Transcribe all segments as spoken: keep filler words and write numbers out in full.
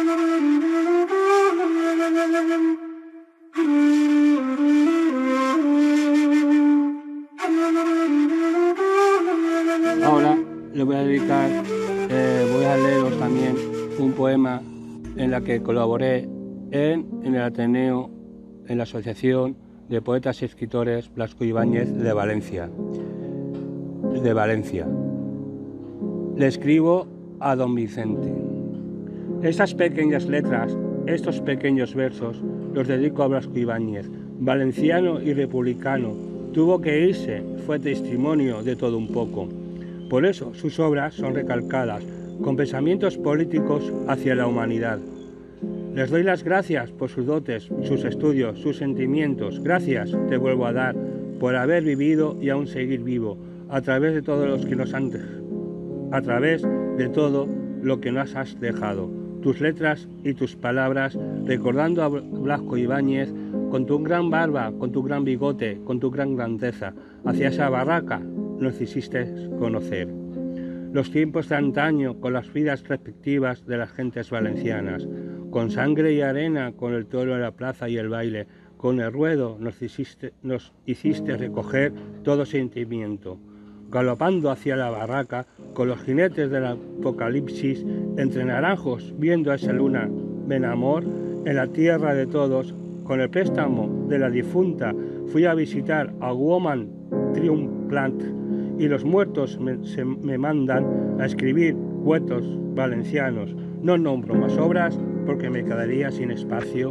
Ahora le voy a dedicar, eh, voy a leeros también un poema en la que colaboré en, en el Ateneo, en la Asociación de Poetas y Escritores Blasco Ibáñez de Valencia. De Valencia. Le escribo a don Vicente. Estas pequeñas letras, estos pequeños versos, los dedico a Blasco Ibáñez, valenciano y republicano. Tuvo que irse, fue testimonio de todo un poco. Por eso sus obras son recalcadas, con pensamientos políticos hacia la humanidad. Les doy las gracias por sus dotes, sus estudios, sus sentimientos. Gracias te vuelvo a dar por haber vivido y aún seguir vivo, a través de todos los que nos han, a través de todo lo que nos has dejado. Tus letras y tus palabras, recordando a Blasco Ibáñez, con tu gran barba, con tu gran bigote, con tu gran grandeza, hacia esa barraca nos hiciste conocer. Los tiempos de antaño, con las vidas respectivas de las gentes valencianas, con sangre y arena, con el toro en la plaza y el baile, con el ruedo nos hiciste, nos hiciste recoger todo sentimiento. Galopando hacia la barraca, con los jinetes del apocalipsis, entre naranjos, viendo a esa luna, ven amor, en la tierra de todos, con el préstamo de la difunta, fui a visitar a Woman Triumplant, y los muertos me, se, me mandan a escribir cuentos valencianos. No nombro más obras porque me quedaría sin espacio.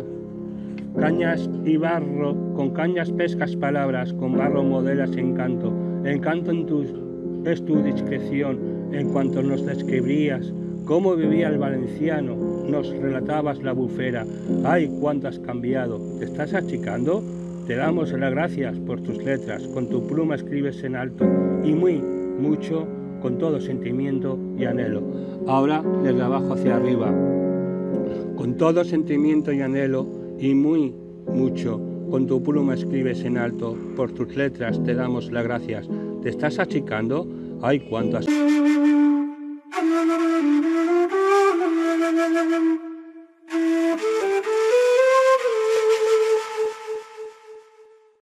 Cañas y barro, con cañas pescas palabras, con barro modelas encanto. Encanto en tu, es tu discreción en cuanto nos describías cómo vivía el valenciano, nos relatabas la bufera. ¡Ay, cuánto has cambiado! ¿Te estás achicando? Te damos las gracias por tus letras, con tu pluma escribes en alto y muy, mucho, con todo sentimiento y anhelo. Ahora desde abajo hacia arriba, con todo sentimiento y anhelo y muy, mucho, con tu pluma escribes en alto, por tus letras te damos las gracias. ¿Te estás achicando? ¡Ay, cuánto has...